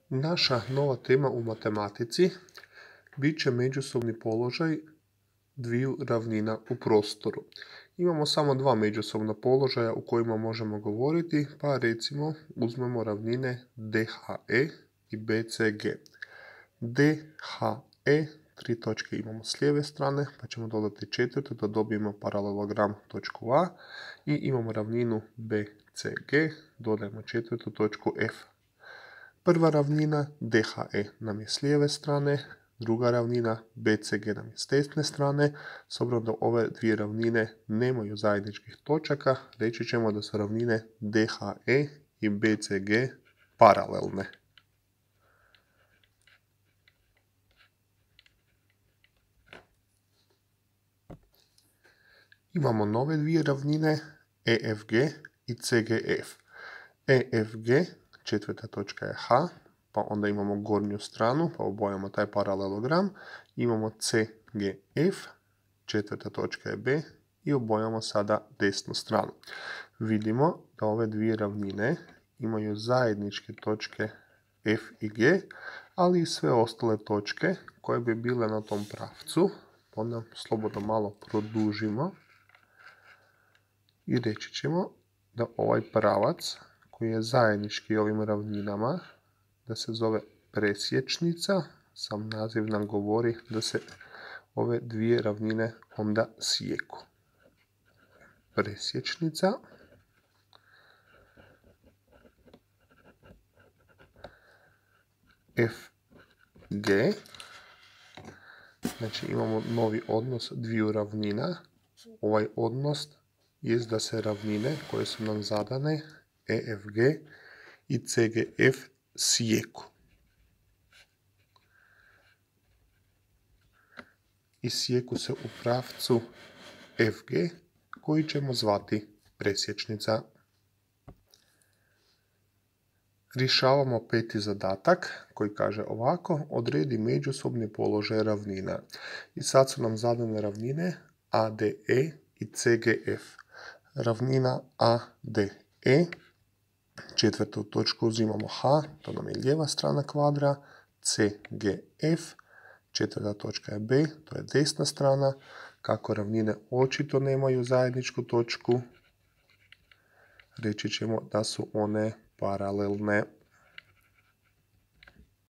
Naša nova tema u matematici bit će međusobni položaj dviju ravnina u prostoru. Imamo samo dva međusobna položaja u kojima možemo govoriti, pa recimo uzmemo ravnine DHE i BCG. DHE, tri točke imamo s lijeve strane, pa ćemo dodati četvrtu da dobijemo paralelogram točku A i imamo ravninu BCG, dodajemo četvrtu točku F. Prva ravnina DHE nam je s lijeve strane, druga ravnina BCG nam je s desne strane. S obzirom da ove dvije ravnine nemaju zajedničkih točaka, reći ćemo da su ravnine DHE i BCG paralelne. Imamo nove dvije ravnine EFG i CGF. EFG, četvrta točka je H, pa onda imamo gornju stranu, pa obojamo taj paralelogram. Imamo CGF, četvrta točka je B i obojamo sada desnu stranu. Vidimo da ove dvije ravnine imaju zajedničke točke F i G, ali i sve ostale točke koje bi bile na tom pravcu. Onda slobodno malo produžimo i reći ćemo da ovaj pravac koji je zajednički ovim ravninama, da se zove presječnica. Sam naziv nam govori da se ove dvije ravnine onda sijeku. Presječnica. FG. Znači imamo novi odnos dviju ravnina. Ovaj odnos je da se ravnine koje su nam zadane EFG i CGF sijeku. I sijeku se u pravcu FG koji ćemo zvati presječnica. Rješavamo peti zadatak koji kaže ovako: odredi međusobni položaj ravnina. I sad su nam zadane ravnine ADE i CGF. Ravnina ADE, četvrtu točku uzimamo H, to nam je lijeva strana kvadra, CGF, četvrta točka je B, to je desna strana. Kako ravnine očito nemaju zajedničku točku, reći ćemo da su one paralelne.